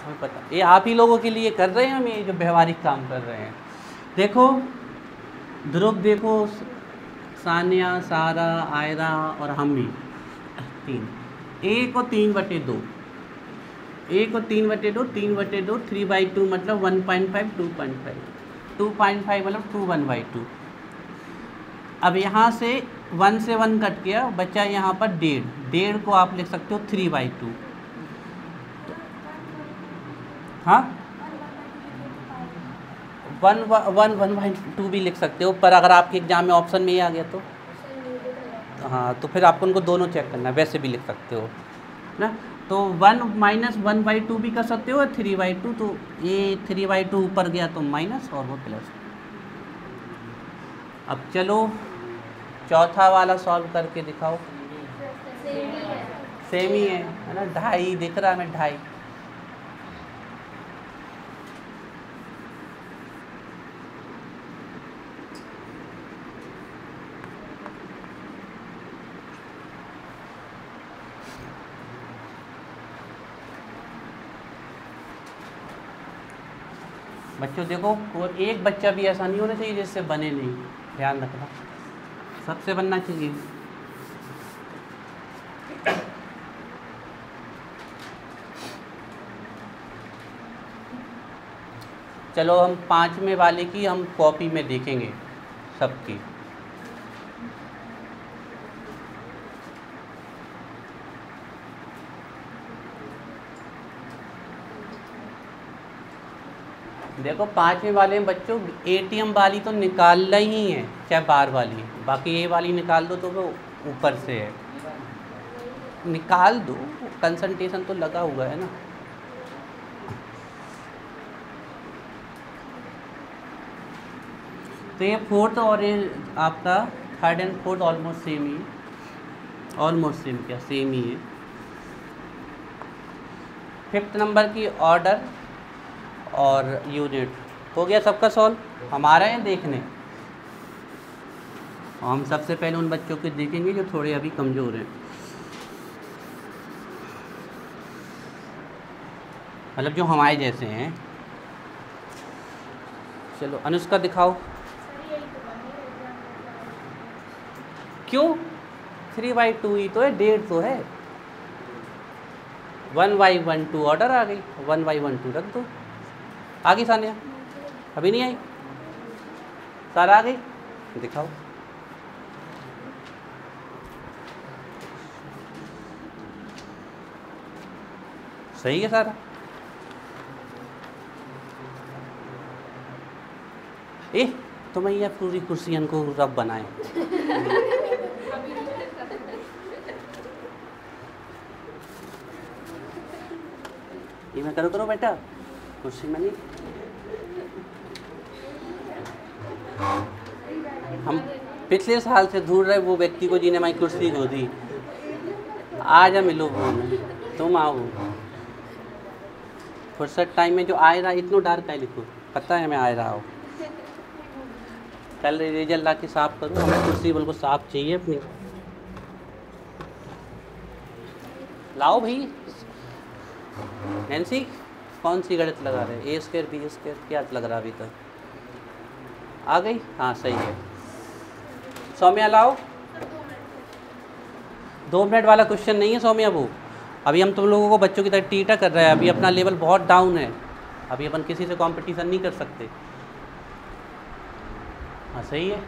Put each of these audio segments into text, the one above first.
हमें पता, ये आप ही लोगों के लिए कर रहे हैं, हम ये जो व्यवहारिक काम कर रहे हैं। देखो ध्रुव, देखो सानिया, सारा, आयरा और हम भी 3, 1 और 3/2, 1 और 3/2, 3/2, 3/2 मतलब 1.5, 2.5, 2.5 मतलब 2 1/2। अब यहाँ से 1 से 1 कट गया, बचा यहाँ पर 1.5, 1.5 को आप लिख सकते हो 3/2। हाँ 1/2 भी लिख सकते हो, पर अगर आपके एग्जाम में ऑप्शन में ये आ गया तो हाँ, तो फिर आपको उनको दोनों चेक करना है, वैसे भी लिख सकते हो ना। तो 1 - 1/2 भी कर सकते हो, 3/2, तो ये 3/2 ऊपर गया तो माइनस और वो प्लस। अब चलो चौथा वाला सॉल्व करके दिखाओ। सेम ही है ना, 2.5 दिख रहा है हमें, 2.5। बच्चों देखो, कोई एक बच्चा भी ऐसा नहीं होना चाहिए जिससे बने नहीं, ध्यान रखना, सबसे बनना चाहिए। चलो हम 5वें वाले की हम कॉपी में देखेंगे सबकी। देखो 5वें वाले में बच्चों एटीएम वाली तो निकालना ही है, चाहे बार वाली, बाकी ये वाली निकाल दो तो वो ऊपर से है, निकाल दो, कंसंट्रेशन तो लगा हुआ है ना। तो ये 4th और ये आपका 3rd and 4th almost same ही है, ऑलमोस्ट सेम क्या सेम ही है। 5th नंबर की ऑर्डर और यूनिट हो गया सबका सॉल्व, हमारा है देखने। हम सबसे पहले उन बच्चों के देखेंगे जो थोड़े अभी कमज़ोर हैं, मतलब जो हमारे जैसे हैं। चलो अनुष्का दिखाओ। क्यों 3/2 ही तो है, 1.5 तो है। 1/12 ऑर्डर आ गई, 1/12 रख दो। आ गई सानिया? अभी नहीं आई? सारा आ गई? दिखाओ। सही है सारा? तो मैं ये पूरी कुर्सियन को रब बनाए। ये मैं करो बेटा, कुर्सी में नहीं। हम पिछले साल से ढूंढ रहे वो व्यक्ति को जिन्हें हमारी कुर्सी को दी। आज हम मिलो, तुम आओ। फुर्सत टाइम में जो आए रहा, इतना डार्क है लिखो, पता है मैं आए रहा हूँ। कल रिजल्ट ला के साफ करूँ, हमें कुर्सी बिल्कुल साफ चाहिए अपनी। लाओ भाई। नैन्सी कौन सी गणित लगा रहे? A² B² क्या लग रहा अभी तक? आ गई? हाँ सही है। सौम्या लाओ। 2 मिनट वाला क्वेश्चन नहीं है सौम्या वो। अभी हम तुम लोगों को बच्चों की तरह टीटा कर रहे हैं, अभी अपना लेवल बहुत डाउन है, अभी अपन किसी से कंपटीशन नहीं कर सकते। हाँ सही है,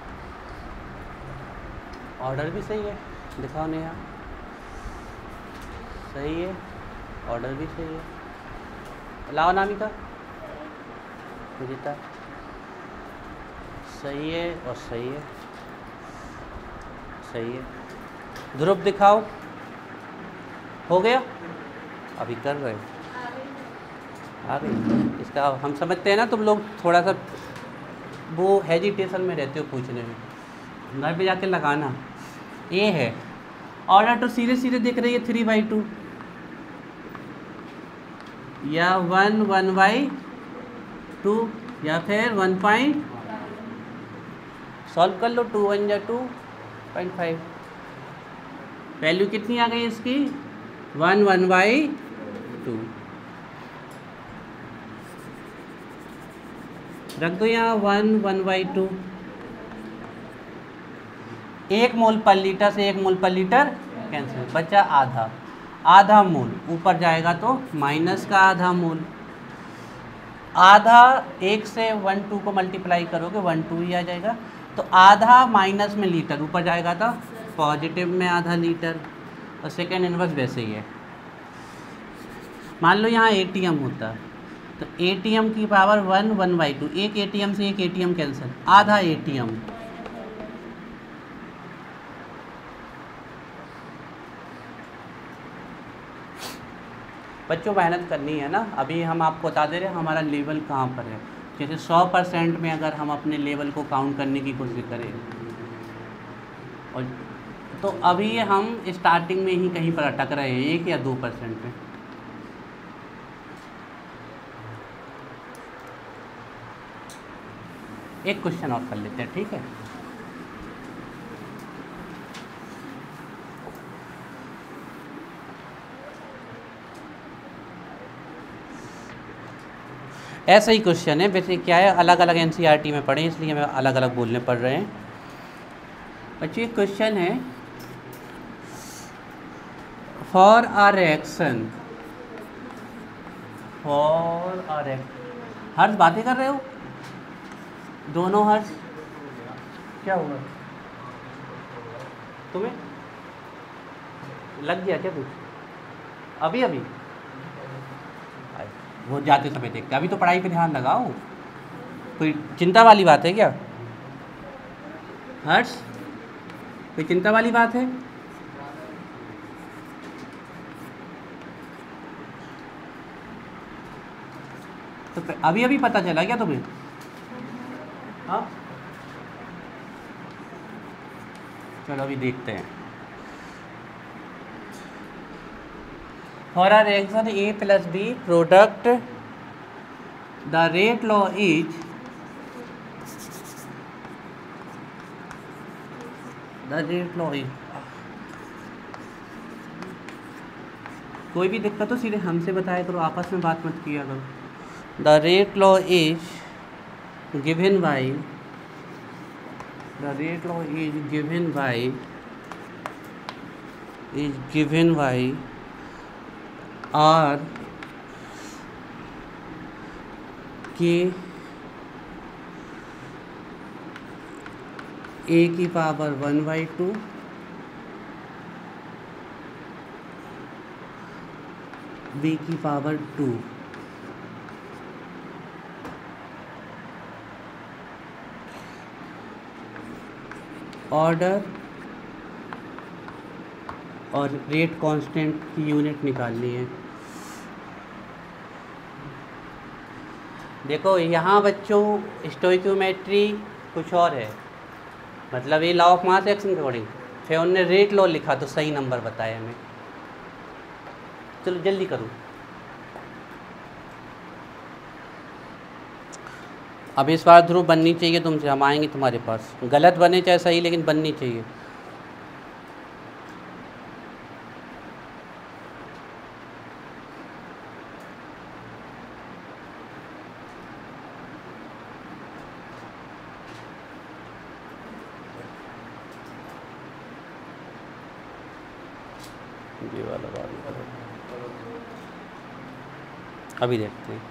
ऑर्डर भी सही है, दिखाओ नेहा। सही है, ऑर्डर भी सही है। लाओ नामिका, विजिता। सही है और सही है, सही है। ध्रुव दिखाओ। हो गया? अभी कर रहे हो। आ गई? इसका हम समझते हैं ना, तुम लोग थोड़ा सा वो हेजिटेशन में रहते हो पूछने में, घर पे जाके लगाना। ये है ऑर्डर तो सीधे सीधे दिख रही है 3/2 या 1/2 या फिर 1. सॉल्व कर लो। 2 1 जा 2.5। वैल्यू कितनी आ गई इसकी? 1/2। रख दो यहाँ 1/2। 1 मोल पर लीटर से 1 मोल पर लीटर कैंसिल, बचा आधा। आधा मोल ऊपर जाएगा तो माइनस का आधा मोल। आधा 1 से 1/2 को मल्टीप्लाई करोगे 1/2 ही आ जाएगा। तो आधा माइनस में लीटर ऊपर जाएगा तो पॉजिटिव में आधा लीटर। और सेकेंड इनवर्स वैसे ही है। मान लो यहाँ ATM होता तो ATM की पावर 1/2। एक ATM से एक ATM कैंसिल, आधा ATM। बच्चों मेहनत करनी है ना। अभी हम आपको बता दे रहे हैं हमारा लेवल कहाँ पर है। जैसे 100% में अगर हम अपने लेवल को काउंट करने की कोशिश करें और तो अभी हम स्टार्टिंग में ही कहीं पर अटक रहे हैं 1 या 2% में। एक क्वेश्चन और कर लेते हैं, ठीक है। ऐसा ही क्वेश्चन है, वैसे क्या है अलग अलग NCERT में पढ़े इसलिए हमें अलग अलग बोलने पड़ रहे हैं। बच्चों एक क्वेश्चन है, for a reaction, for a reaction. Harsh बातें कर रहे हो दोनों? हर्ष क्या हुआ तुम्हें? लग गया क्या कुछ? अभी अभी वो जाते समय देखते, अभी तो पढ़ाई पे ध्यान लगाओ। कोई चिंता वाली बात है क्या हर्ष? कोई चिंता वाली बात है? तो अभी अभी पता चला क्या तुम्हें? हाँ चलो अभी देखते हैं। For a reaction A plus B product, the rate law is कोई भी दिक्कत हो सीधे हमसे बताया करो, आपस में बात मत किया करो। The rate law is given by R के A की पावर 1/2 B की पावर 2। ऑर्डर और रेट कांस्टेंट की यूनिट निकालनी है। देखो यहाँ बच्चों स्टोइकियोमेट्री कुछ और है, मतलब ये लॉ ऑफ मास एक्शन के अकॉर्डिंग। फिर उन्होंने रेट लॉ लिखा तो सही नंबर बताया हमें। चलो जल्दी करो। अब इस बार ध्रुव बननी चाहिए तुमसे, हम आएंगे तुम्हारे पास। गलत बने चाहे सही, लेकिन बननी चाहिए। ये वाला अभी देखते हैं।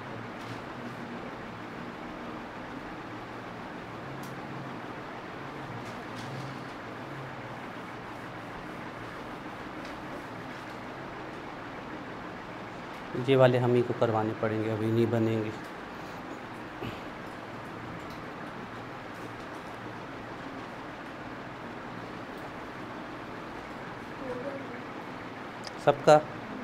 ये वाले हम ही को करवाने पड़ेंगे, अभी नहीं बनेंगे। सबका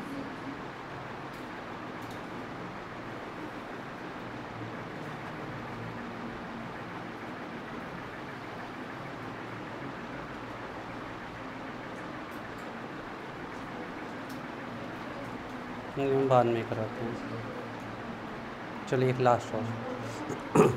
हम बाद में कराते हैं। चलिए एक लास्ट और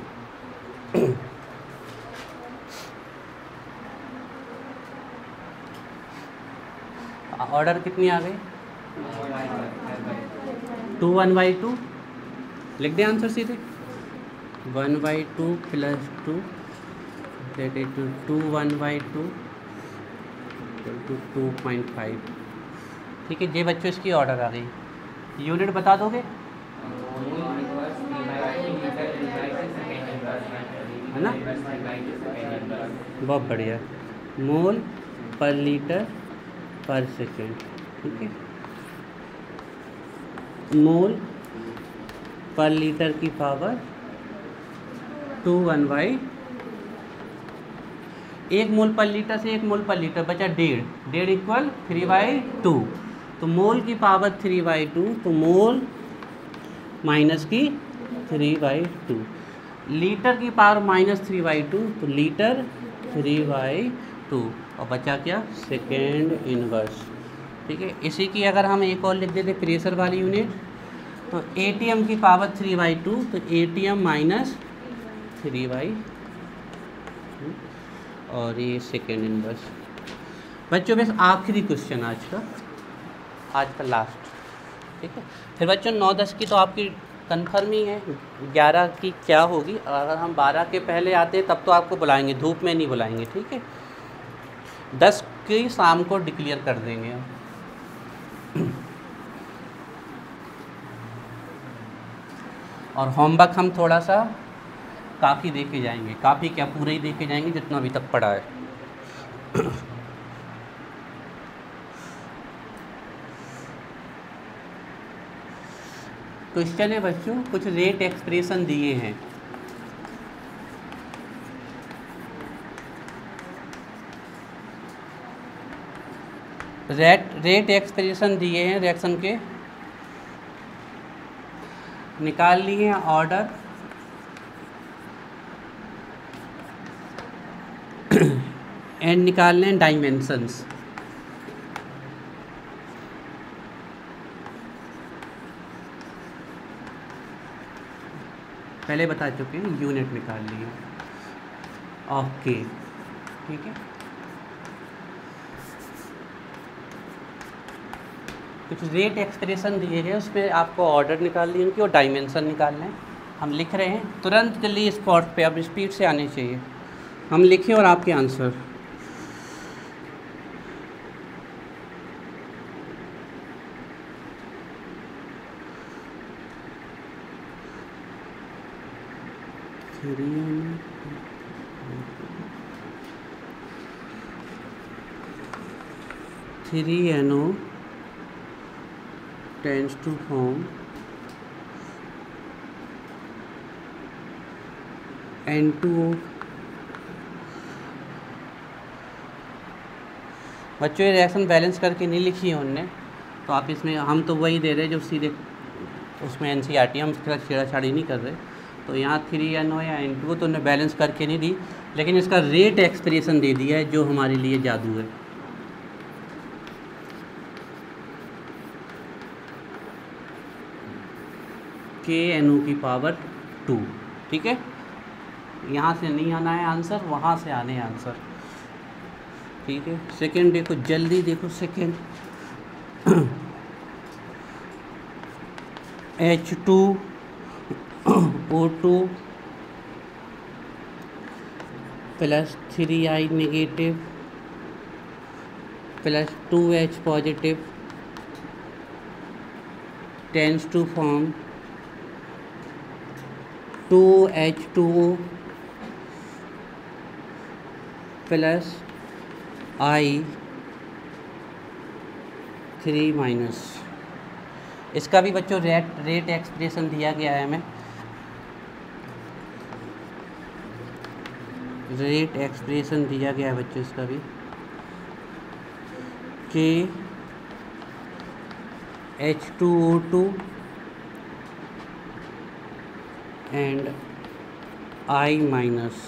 ऑर्डर कितनी आ गई? 2 1/2। लिख दें आंसर सीधे। 1/2 plus 2 that is 2 1/2 equal to 2.5। ठीक है, ये बच्चों इसकी ऑर्डर आ गई। यूनिट बता दोगे, है ना? बहुत बढ़िया। मोल पर लीटर पर सेकेंड। ठीक है, मोल पर लीटर की पावर 2 1/, एक मोल पर लीटर से एक मोल पर लीटर बचा 1.5 इक्वल 3/2। तो मोल की पावर 3/2, तो मोल माइनस की 3/2, लीटर की पावर -3/2, तो लीटर 3/2, और बचा क्या, सेकेंड इनवर्स। ठीक है, इसी की अगर हम एक और लिख देते प्रेशर वाली यूनिट, तो एटीएम की पावर 3/2, तो एटीएम माइनस 3/2, और ये सेकेंड इनवर्स। बच्चों बस आखिरी क्वेश्चन आज का लास्ट। ठीक है, फिर बच्चों 9 10 की तो आपकी कन्फर्म ही है, 11 की क्या होगी। अगर हम 12 के पहले आते तब तो आपको बुलाएंगे, धूप में नहीं बुलाएंगे। ठीक है, 10 की शाम को डिक्लेयर कर देंगे हम। और होमवर्क हम थोड़ा सा काफ़ी देखे जाएंगे, काफ़ी क्या पूरे ही देखे जाएंगे जितना अभी तक पढ़ा है। क्वेश्चन है बच्चों, कुछ रेट एक्सप्रेशन दिए हैं। रेट एक्सप्रेशन दिए हैं रिएक्शन के, निकाल लिए हैं ऑर्डर एंड निकाल लें डायमेंशंस। पहले बता चुके हैं, यूनिट निकाल लिए। ओके, ठीक है, कुछ रेट एक्सप्रेशन दिए गए, उसमें आपको ऑर्डर निकाल लिए उनकी और डायमेंशन निकालना है। हम लिख रहे हैं, तुरंत जल्दी स्पॉट पे, अब स्पीड से आने चाहिए। हम लिखें और आपके answer. Three NO tends to form N2O। बच्चों ये रिएक्शन बैलेंस करके नहीं लिखी है उनने, तो आप इसमें, हम तो वही दे रहे जो सीधे उसमें NCERT, हम इसके साथ छेड़ाछाड़ी नहीं कर रहे। तो यहाँ 3NO या N2O तो उन्हें बैलेंस करके नहीं दी, लेकिन इसका रेट एक्सप्रेशन दे दिया है जो हमारे लिए जादू है। KNO की पावर 2। ठीक है, यहाँ से नहीं आना है आंसर, वहाँ से आने हैं आंसर। ठीक है, सेकेंड देखो, जल्दी देखो second. H2O2 plus 3I negative plus 2H positive tends to form 2H2O plus I3-। इसका भी बच्चों रेट एक्सप्रेशन दिया गया है हमें। रेट एक्सप्रेशन दिया गया है बच्चों इसका भी, कि H2O2 एंड I-।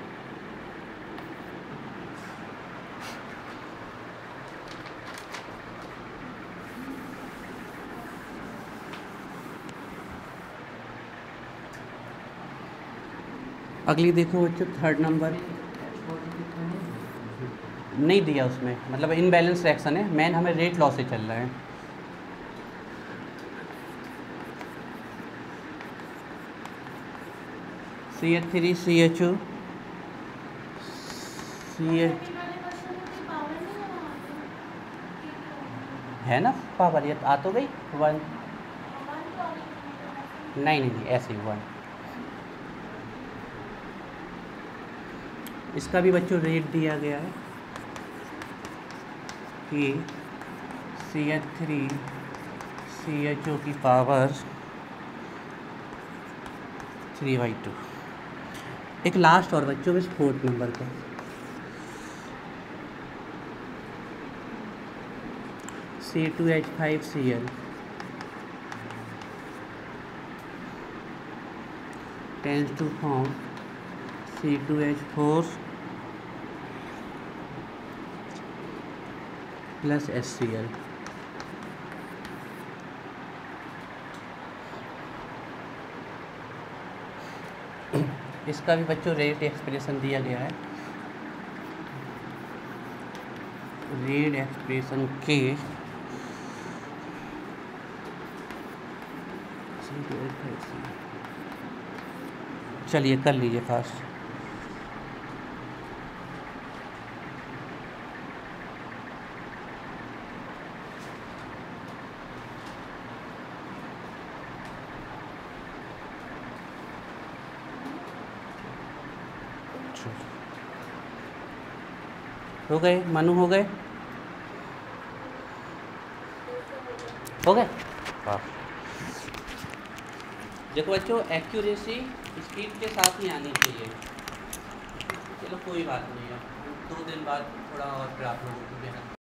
अगली देखो बच्चों, थर्ड नंबर नहीं दिया उसमें, मतलब इनबैलेंस रिएक्शन है, मेन हमें रेट लॉ से चल रहा है। CH3 CHO CH है ना पावर, ये आ तो गई 1, नहीं ऐसे ही 1। इसका भी बच्चों रेट दिया गया है कि CH3 CHO की पावर 3/2। एक लास्ट और बच्चों इस 4th नंबर का, C2H5Cl tends to form C2H4 plus HCl। इसका भी बच्चों रेट एक्सप्रेशन दिया गया है, रेट एक्सप्रेशन के चलिए कर लीजिए फास्ट। हो गए मनु, हो गए हाँ। देखो बच्चों एक्यूरेसी स्पीड के साथ ही आनी चाहिए। चलो कोई बात नहीं है, 2 दिन बाद थोड़ा और फिर आप लोगों को